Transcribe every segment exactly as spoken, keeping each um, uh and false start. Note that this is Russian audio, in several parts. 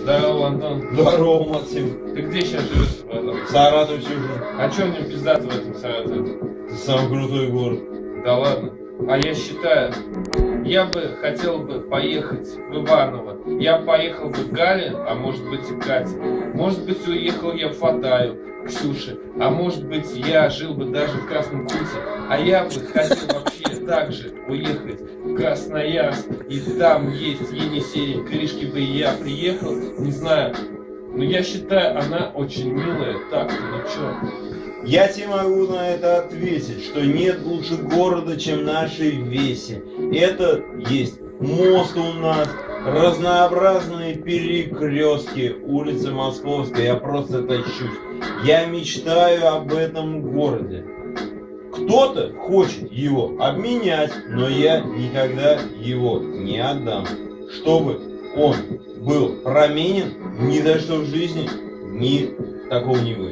Здорово, Антон. Здорово, Максим. Ты где сейчас живешь, братан? В Саратове сижу. А чё мне пиздато в этом Саратове? Это самый крутой город. Да ладно. А я считаю, я бы хотел бы поехать в Иваново. Я поехал бы к Гале, а может быть и Кате. Может быть, уехал я в Фатаю, к Ксюше. А может быть, я жил бы даже в Красном Куте. А я бы хотел вообще также уехать в Красноярск. И там есть Енисей. К Иришке бы я приехал, не знаю. Но я считаю, она очень милая. Так, ну чё? Я тебе могу на это ответить, что нет лучше города, чем нашей Весе. Это есть мост у нас, разнообразные перекрестки, улицы Московской. Я просто тащусь. Я мечтаю об этом городе. Кто-то хочет его обменять, но я никогда его не отдам. Чтобы он был променен, ни за что в жизни ни такого не будет.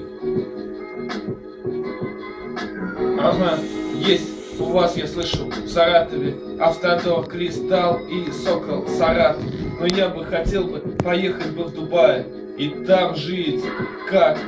Ага, есть у вас, я слышу, в Саратове Автодор, Кристалл и Сокол Саратов. Но я бы хотел бы поехать бы в Дубай и там жить, как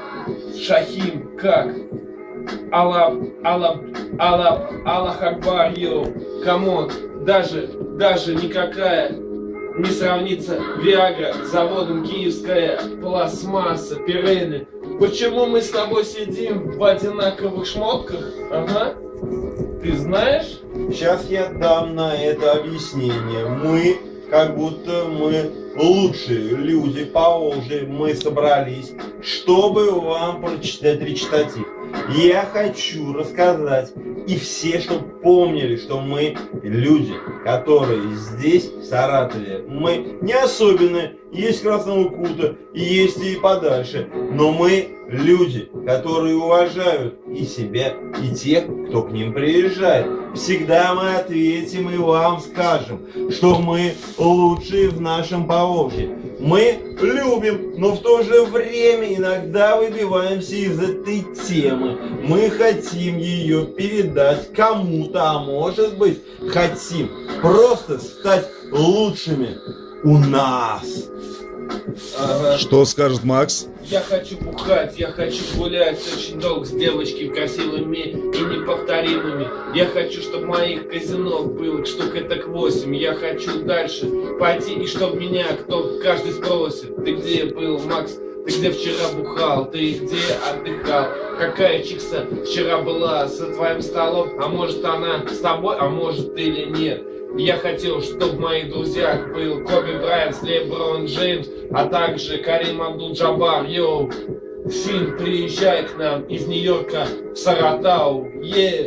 Шахим, как Аллах, Аллах, Аллах, Аллах Акбар, йоу, камон, даже, даже никакая не сравнится Виагра с заводом Киевская пластмасса, Пирены. Почему мы с тобой сидим в одинаковых шмотках? Ага. Ты знаешь? Сейчас я дам на это объяснение. Мы, как будто мы лучшие люди по Волжье, мы собрались, чтобы вам прочитать речитатив. Я хочу рассказать, и все, чтобы помнили, что мы люди, которые здесь, в Саратове, мы не особенные, есть Красного Кута, есть и подальше, но мы люди, которые уважают и себя, и тех, кто к ним приезжает. Всегда мы ответим и вам скажем, что мы лучшие в нашем Поволжье. Мы любим, но в то же время иногда выбиваемся из этой темы. Мы хотим ее передать кому-то, а может быть, хотим просто стать лучшими у нас. Ага. Что скажет Макс? Я хочу бухать, я хочу гулять очень долго с девочками красивыми и неповторимыми. Я хочу, чтобы моих казино было штук этак восемь. Я хочу дальше пойти, и чтоб меня кто каждый спросит: ты где был, Макс? Ты где вчера бухал? Ты где отдыхал? Какая чикса вчера была за твоим столом? А может она с тобой, а может или нет? Я хотел, чтобы в моих друзьях был Коби Брайант, Леброн Джеймс, а также Карим Абдул-Джабар. Йоу, Финн, приезжай к нам из Нью-Йорка в Саратау. Е.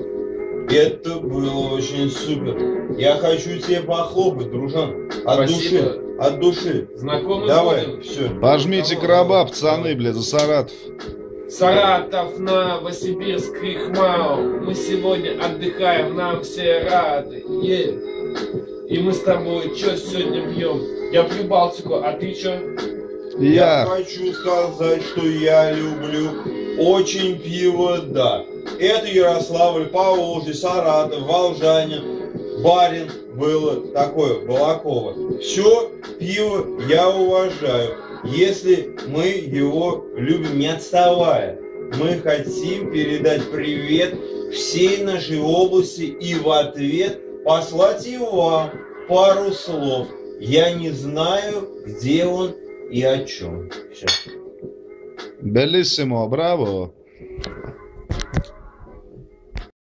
Это было очень супер. Я хочу тебе похлопать, дружан. От Спасибо. души. От души. Знакомый Давай, будем? все. Пожмите короба, пацаны, бля, за Саратов. Саратов, Новосибирск и Хмао. Мы сегодня отдыхаем, нам все рады. Е. И мы с тобой что сегодня пьем? Я пью Балтику, а ты что? Я Я. хочу сказать, что я люблю очень пиво, да. Это Ярославль, Поволжье, Саратов, Волжанин, Барин, было такое, Балаково. Все пиво я уважаю, если мы его любим, не отставая. Мы хотим передать привет всей нашей области и в ответ послать и вам пару слов. Я не знаю, где он и о чем. Все. Белиссимо, браво.